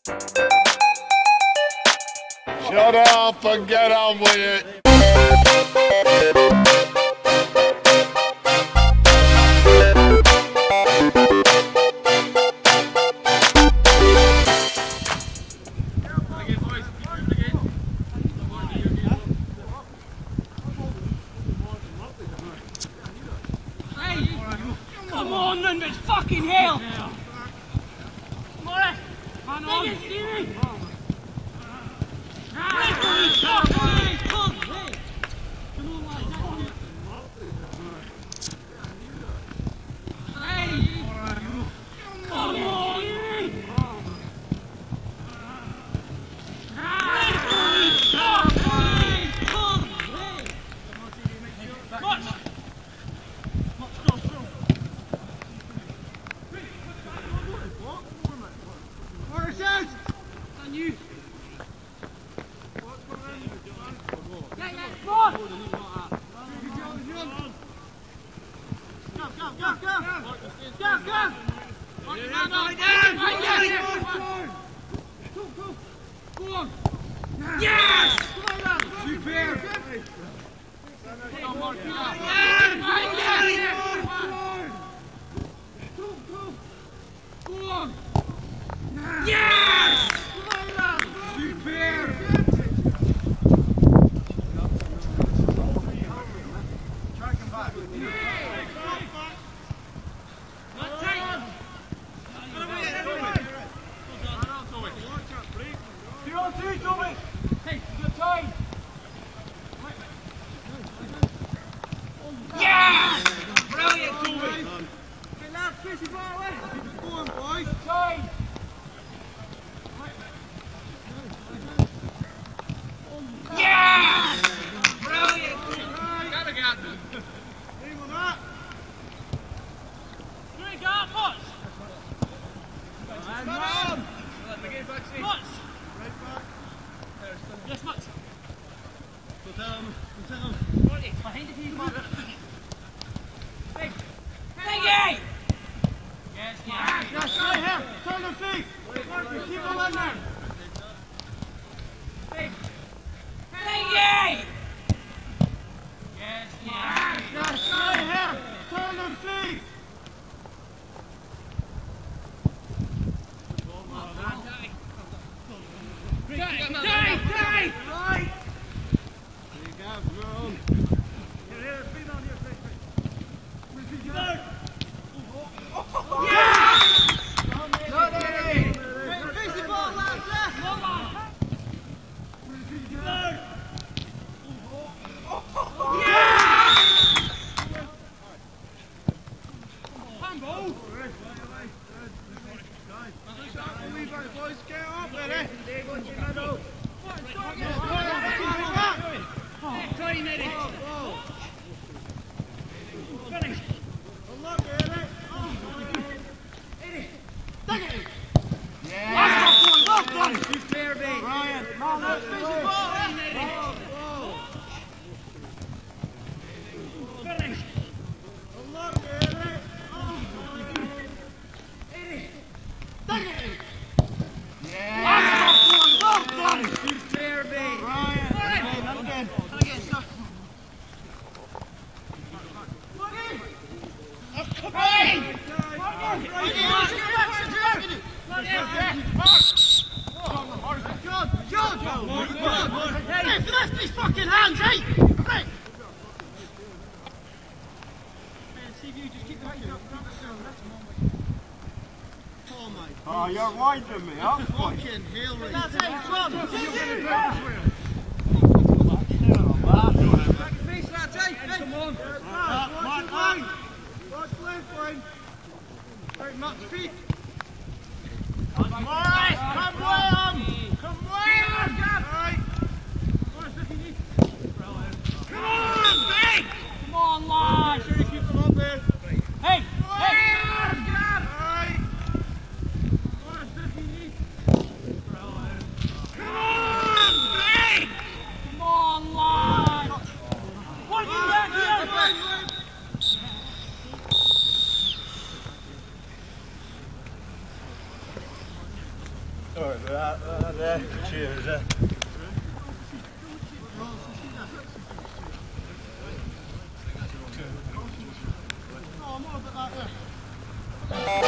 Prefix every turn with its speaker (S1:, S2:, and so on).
S1: Shut up and get on with it.
S2: Come on, then, it's fucking hell! Come on, man on! Hey!
S3: Oh, you're winding me up.
S4: Fucking Hillary. That's it, come on. Come on. Watch left line. Right, Matt's feet. Come on. Come on. Right. Come on, big.
S2: Come on, lads!
S4: Sure you keep them up there.
S2: Hey!
S3: Sorry about that. Cheers.
S4: Oh, more of it like that.